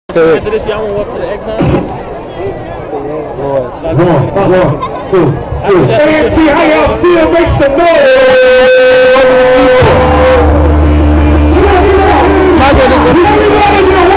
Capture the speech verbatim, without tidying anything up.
After this, y'all want to walk to the exile? One, one, two, two. A N T, how y'all feel? Make some noise! Everybody